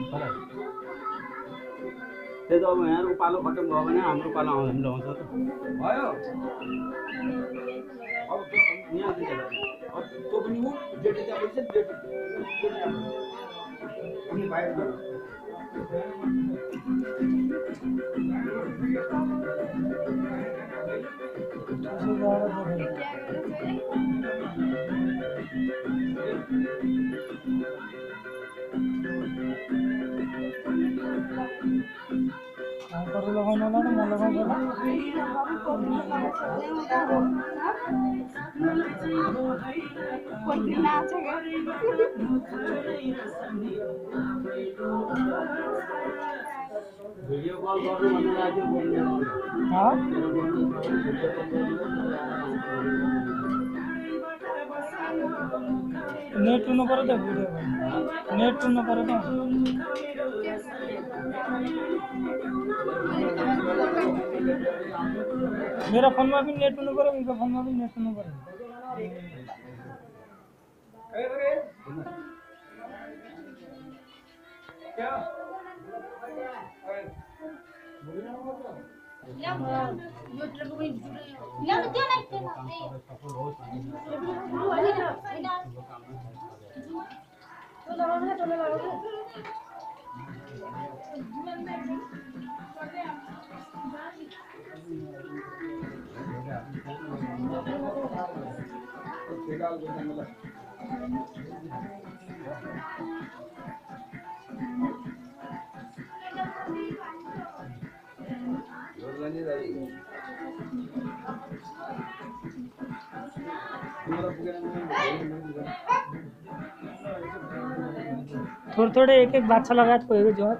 त्यही त अब यहाँको पालो खत्तम भयो भने हाम्रो पालो हामी लगाउँछ त भयो अब यहाँ अब त्यो पनि हो जेठी त्यहाँ बस्छ जेठी अनि बाहिर गयो भिडियो कल गर्नु भनेर आज नेट टुनु पर्यो त भिडियो नेट टुनु पर्यो त मेरो फोनमा पनि नेट टुनु पर्यो उनको फोनमा पनि नेट टुनु पर्यो थोड़े थोड़े एक एक बाछा लगा तो एक जो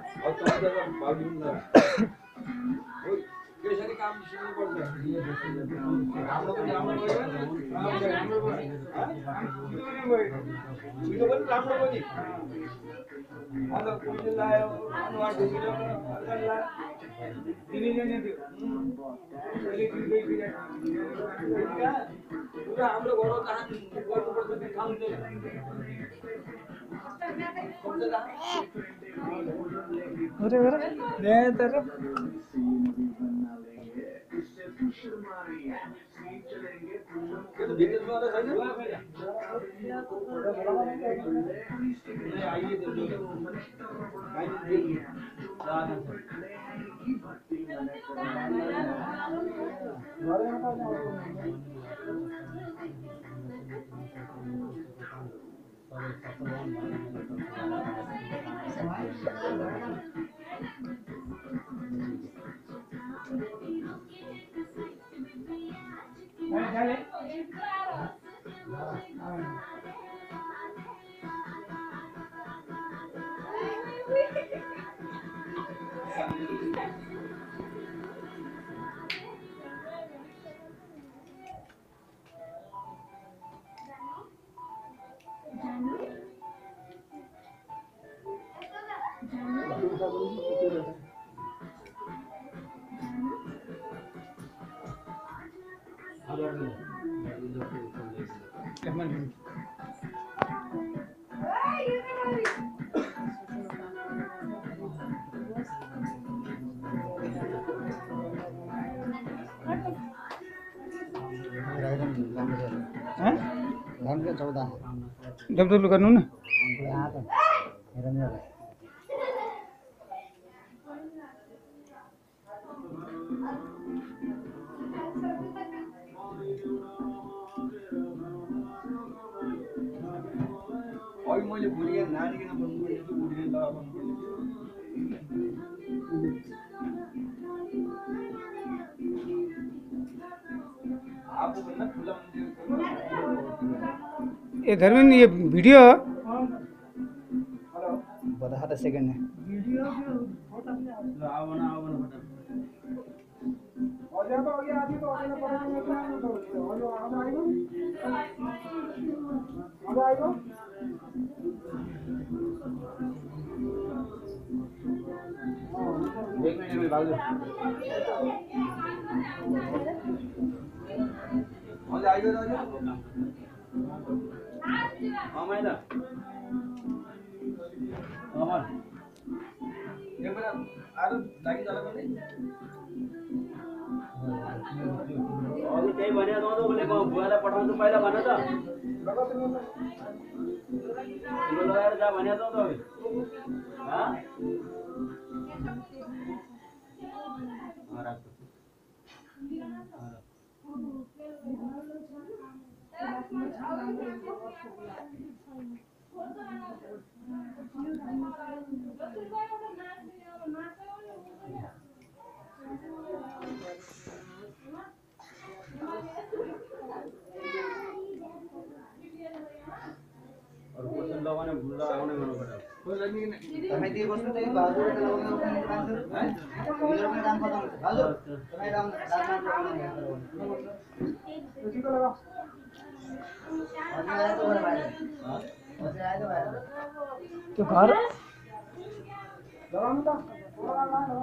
डब्लु गर्नु न अहिले मैले भुलिए नानीकिन भन्नुपर्ने कि भुलिए ल आफूभन्दा ठुला ये धर्मेंद्र ये वीडियो बता सेकेंड है आवना एक मिनट में भाग आइयो मैडम एक बेला आरो लागि जाला पनि अघि त्यही भने त उसले म बुवालाई पठाउँछु पहिला भन त तिम्रो लगाएर जा भने त अघि राख्छु और क्वेश्चन लगाउने लगाउने गर्नुपर्छ तपाईँ दिए बस्नु त्यही हजुरले लगाउने मान्छे है मेरो पनि काम बताउनु हजुर तपाईँ काम रातमा लगाउने यतिको लगा अनि आयो त बाहिर पछि आयो त बाहिर त्यो घर लगाउनु त लगाउनु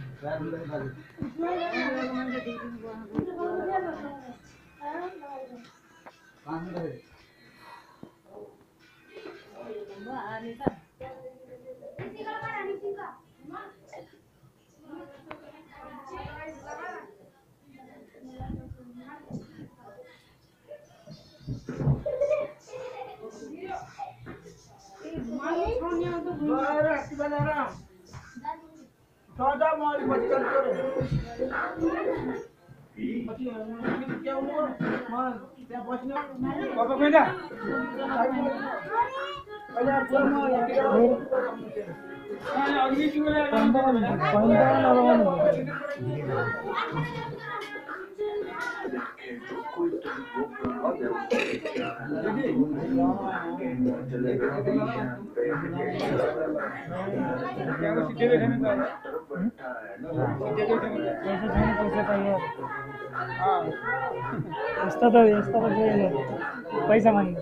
पैसा माग्नु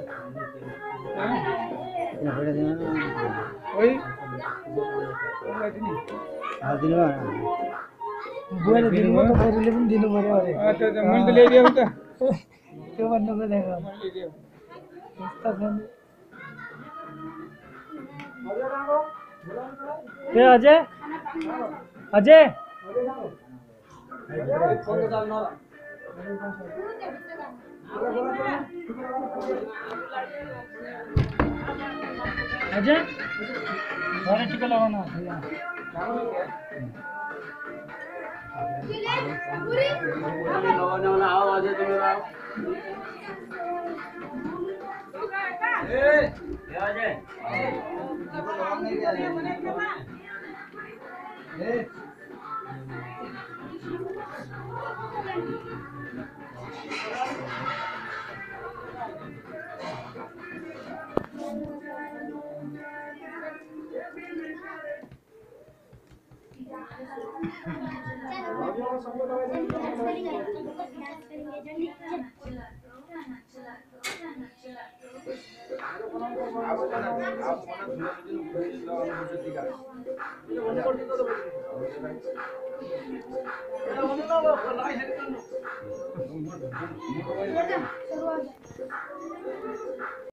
बुवाले दिनु त बरुले पनि दिनु पर्यो अरे मैले ल्याइदिएको त त्यो भन्नु खोजेको यस्तो छ नि अजय अजय अजय घरे टिका लगाउनु लगाउने वाला आओ अझै तिम्रो आओ ए अजय